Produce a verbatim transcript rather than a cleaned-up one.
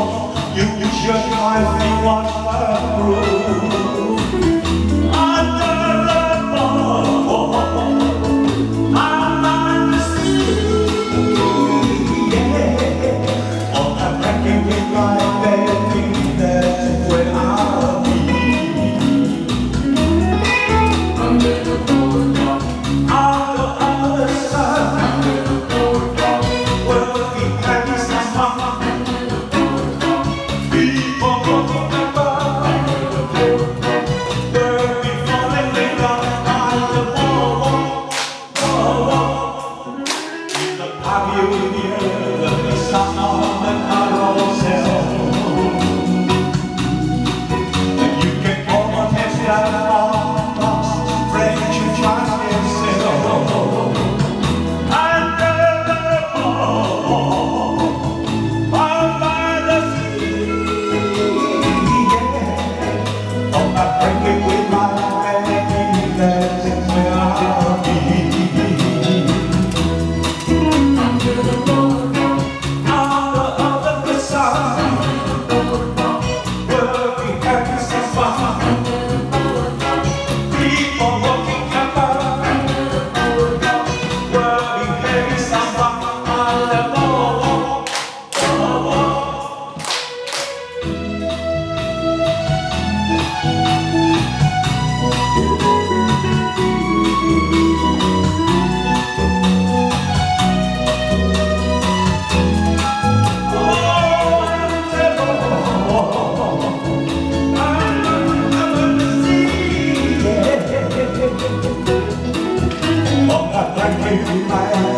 You should find me one through. Under the boat, I'm on the sea. Yeah. On a wrecking with my baby, that's where I'll be. Under the boardwalk, on the other side. Under the boardwalk, we'll be having some fun. People walking about. Under the boardwalk, we'll be falling in love. On the boardwalk, boardwalk. In the pavilion, the sun on the carousel. You can go on and stand on. Thank you.